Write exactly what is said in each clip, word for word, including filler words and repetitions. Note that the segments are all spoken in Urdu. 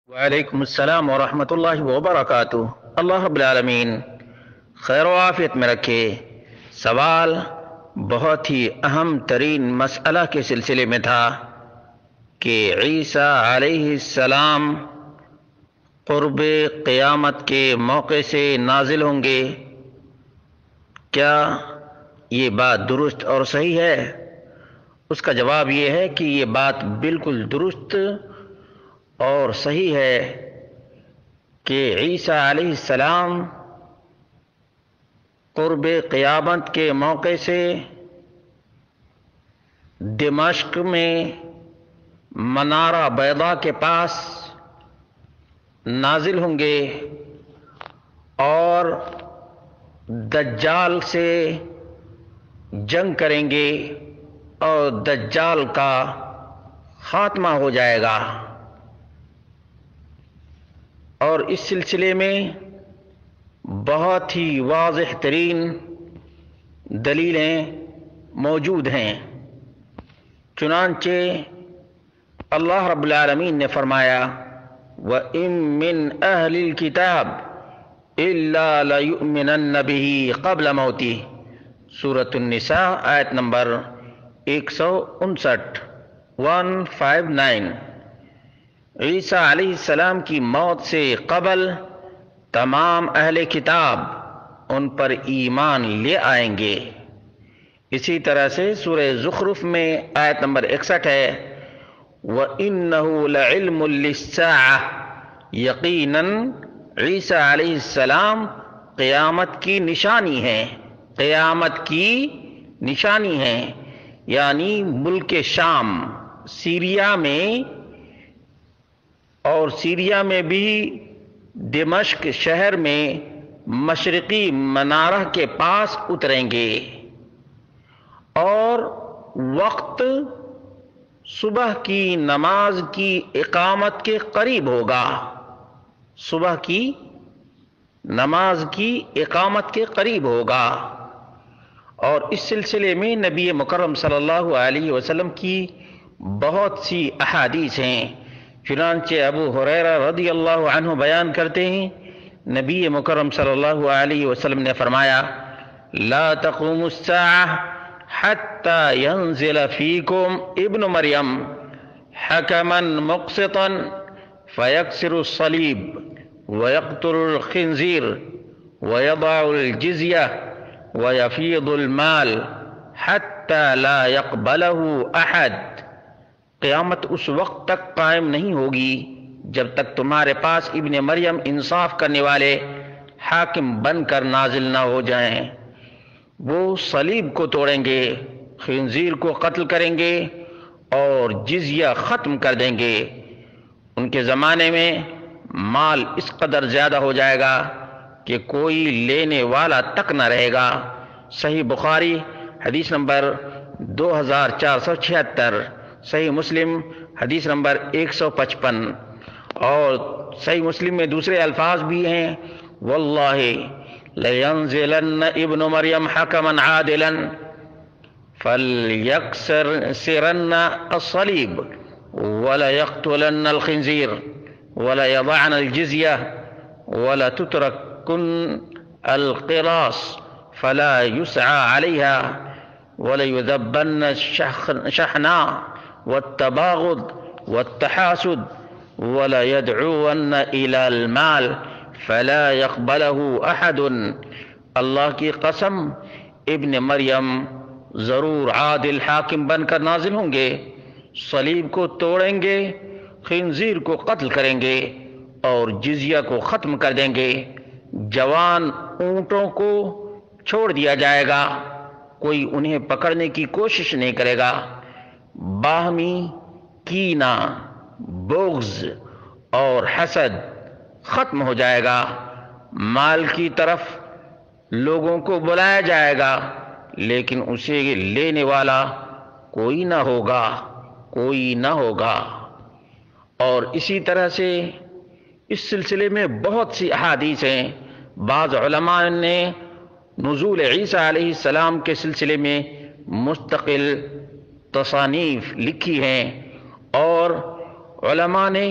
وعلیکم السلام ورحمۃ اللہ وبرکاتہ۔ اللہ رب العالمین خیر و عافیت میں رکھے۔ سوال بہت ہی اہم ترین مسئلہ کے سلسلے میں تھا کہ عیسیٰ علیہ السلام قرب قیامت کے موقع سے نازل ہوں گے، کیا یہ بات درست اور صحیح ہے؟ اس کا جواب یہ ہے کہ یہ بات بالکل درست اور صحیح ہے کہ عیسیٰ علیہ السلام قرب قیامت کے موقع سے دمشق میں منارہ بیضاء کے پاس نازل ہوں گے اور دجال سے جنگ کریں گے اور دجال کا خاتمہ ہو جائے گا، اور اس سلسلے میں بہت ہی واضح ترین دلیلیں موجود ہیں۔ چنانچہ اللہ رب العالمین نے فرمایا وَإِن مِّنْ أَهْلِ الْكِتَابِ إِلَّا لَيُؤْمِنَنَّ بِهِ قَبْلَ مَوْتِهِ سورۃ النساء آیت نمبر ایک سو انسٹھ ون فائیو نائن۔ عیسیٰ علیہ السلام کی موت سے قبل تمام اہل کتاب ان پر ایمان لے آئیں گے۔ اسی طرح سے سورہ زخرف میں آیت نمبر اکسٹھ ہے وَإِنَّهُ لَعِلْمٌ لِلسَّاعَةِ، یقیناً عیسیٰ علیہ السلام قیامت کی نشانی ہیں، قیامت کی نشانی ہیں، یعنی ملک شام سیریا میں، اور سیریا میں بھی دمشق شہر میں مشرقی منارہ کے پاس اتریں گے، اور وقت صبح کی نماز کی اقامت کے قریب ہوگا، صبح کی نماز کی اقامت کے قریب ہوگا۔ اور اس سلسلے میں نبی مکرم صلی اللہ علیہ وسلم کی بہت سی احادیث ہیں۔ چنانچہ ابو ہریرہ رضی اللہ عنہ بیان کرتے ہیں نبی مکرم صلی اللہ علیہ وسلم نے فرمایا لا تقوم الساعة حتى ينزل فيكم ابن مريم حكما مقسطا فيكسر الصليب ويقتل الخنزير ويضع الجزية ويفيض المال حتى لا يقبله أحد۔ قیامت اس وقت تک قائم نہیں ہوگی جب تک تمہارے پاس ابن مریم انصاف کرنے والے حاکم بن کر نازل نہ ہو جائیں۔ وہ صلیب کو توڑیں گے، خنزیر کو قتل کریں گے اور جزیہ ختم کر دیں گے۔ ان کے زمانے میں مال اس قدر زیادہ ہو جائے گا کہ کوئی لینے والا تک نہ رہے گا۔ صحیح بخاری حدیث نمبر دو ہزار چار سو چھہتر، صحیح مسلم حدیث نمبر ایک سو پچپن، اور صحیح مسلم میں دوسرے الفاظ بھی ہیں واللہ لینزلن ابن مریم حکما عادلا فلیکسرن الصلیب وليقتلن الخنزیر وليضعن الجزیہ ولتتركن القراص فلا يسعى عليها وليذبن الشحناء والتباغض والتحاسد ولا يدعون إلى المال فلا يقبله أحد۔ اللہ کی قسم ابن مریم ضرور عادل حاکم بن کر نازل ہوں گے، صلیب کو توڑیں گے، خنزیر کو قتل کریں گے اور جزیہ کو ختم کر دیں گے۔ جوان اونٹوں کو چھوڑ دیا جائے گا، کوئی انہیں پکڑنے کی کوشش نہیں کرے گا۔ باہمی کینہ، بغض اور حسد ختم ہو جائے گا۔ مال کی طرف لوگوں کو بلایا جائے گا لیکن اسے لینے والا کوئی نہ ہوگا، کوئی نہ ہوگا۔ اور اسی طرح سے اس سلسلے میں بہت سی احادیث ہیں۔ بعض علماء نے نزول عیسیٰ علیہ السلام کے سلسلے میں مستقل تصانیف لکھی ہیں، اور علماء نے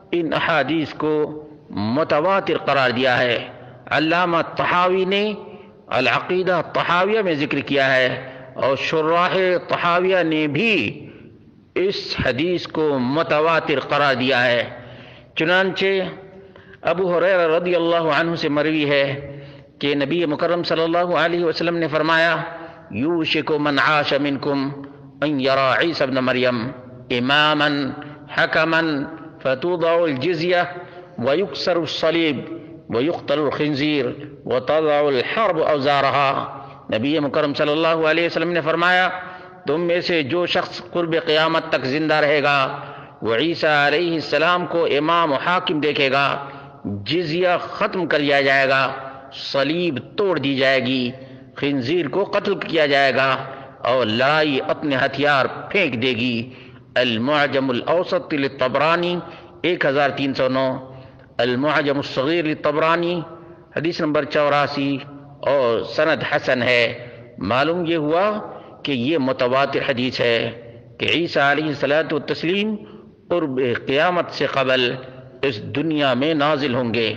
ان احادیث کو متواتر قرار دیا ہے۔ علامہ طحاوی نے العقیدہ طحاویہ میں ذکر کیا ہے، اور شراح طحاویہ نے بھی اس حدیث کو متواتر قرار دیا ہے۔ چنانچہ ابو ہریرہ رضی اللہ عنہ سے مروی ہے کہ نبی مکرم صلی اللہ علیہ وسلم نے فرمایا، یوشک من عاش منکم ان یرا عیسی ابن مریم اماما حکما فتوضع الجزیہ ویکسر الصلیب ویقتل الخنزیر وتضع الحرب اوزارها۔ نبی مکرم صلی اللہ علیہ وسلم نے فرمایا، تم میں سے جو شخص قرب قیامت تک زندہ رہے گا وہ عیسیٰ علیہ السلام کو امام و حاکم دیکھے گا، جزیہ ختم کر دیا جائے گا، صلیب توڑ دی جائے گی، خنزیر کو قتل کیا جائے گا، اور لڑائی اپنے ہتھیار پھینک دے گی۔ المعجم الاوسط للطبرانی ایک ہزار تین سو نو، المعجم الصغیر للطبرانی حدیث نمبر چوراسی، اور سند حسن ہے۔ معلوم یہ ہوا کہ یہ متواتر حدیث ہے کہ عیسیٰ علیہ الصلوۃ والتسلیم قرب قیامت سے قبل اس دنیا میں نازل ہوں گے۔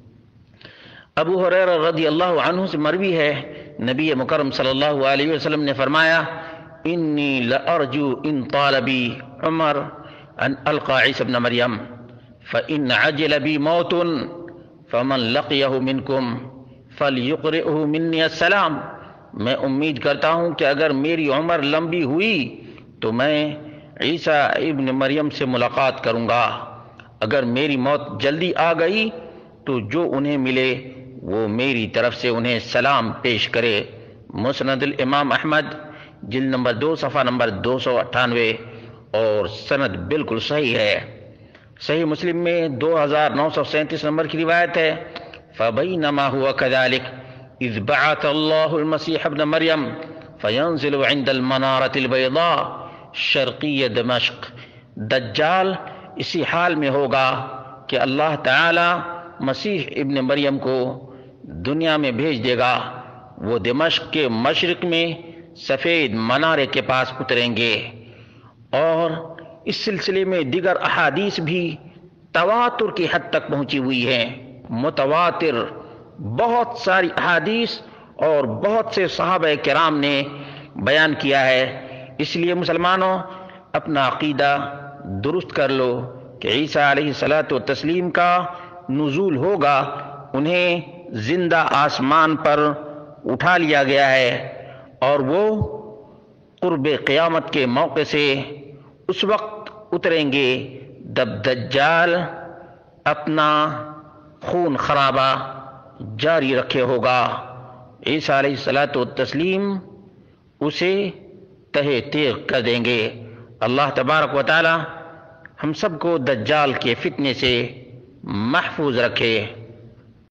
ابو ہریرہ رضی اللہ عنہ سے مروی ہے، نبی مکرم صلی اللہ علیہ وسلم نے فرمایا، انی لارجو ان طال بی عمر ان القى عیسی ابن مریم فان عجل بی موت فمن لقیہ منکم فلیقرئہ منی السلام۔ میں امید کرتا ہوں کہ اگر میری عمر لمبی ہوئی تو میں عیسیٰ ابن مریم سے ملاقات کروں گا، اگر میری موت جلدی آ گئی تو جو انہیں ملے وہ میری طرف سے انہیں سلام پیش کرے۔ مسند الامام احمد جلد نمبر دو صفحہ نمبر دو سو اٹھانوے، اور سند بالکل صحیح ہے۔ صحیح مسلم میں دو ہزار نو سو سینتیس نمبر کی روایت ہے، فبینما ہوا کذالک اذ بعث اللہ المسیح ابن مریم فینزل عند المنارۃ البیضاء شرقی دمشق۔ دجال اسی حال میں ہوگا کہ اللہ تعالی مسیح ابن مریم کو دنیا میں بھیج دے گا، وہ دمشق کے مشرق میں سفید منارے کے پاس اتریں گے۔ اور اس سلسلے میں دیگر احادیث بھی تواتر کی حد تک پہنچی ہوئی ہیں، متواتر بہت ساری احادیث اور بہت سے صحابہ کرام نے بیان کیا ہے۔ اس لیے مسلمانوں اپنا عقیدہ درست کر لو کہ عیسیٰ علیہ الصلوۃ والتسلیم کا نزول ہوگا، انہیں زندہ آسمان پر اٹھا لیا گیا ہے، اور وہ قرب قیامت کے موقع سے اس وقت اتریں گے جب دجال اپنا خون خرابہ جاری رکھے ہوگا۔ عیسیٰ علیہ الصلوۃ والتسلیم اسے تہہ تیغ کر دیں گے۔ اللہ تبارک و تعالی ہم سب کو دجال کے فتنے سے محفوظ رکھے۔